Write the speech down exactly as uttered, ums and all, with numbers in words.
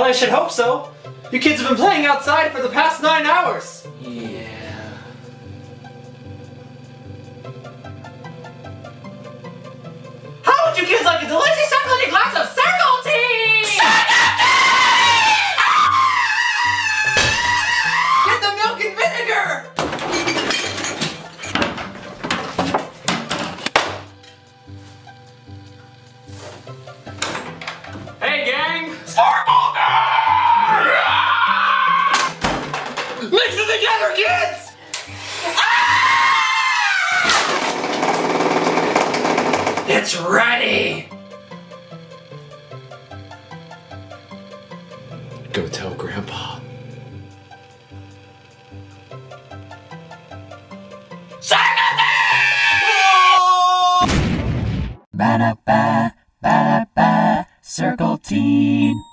Well, I should hope so. You kids have been playing outside for the past nine hours. Yeah. How would you kids like a delicious chocolatey glass of Circleten? Circleten! Get the milk and vinegar! Hey, gang! Mix it together, kids! It's ready! Go tell Grandpa. Ba-da-ba, ba-da-ba, Circleten.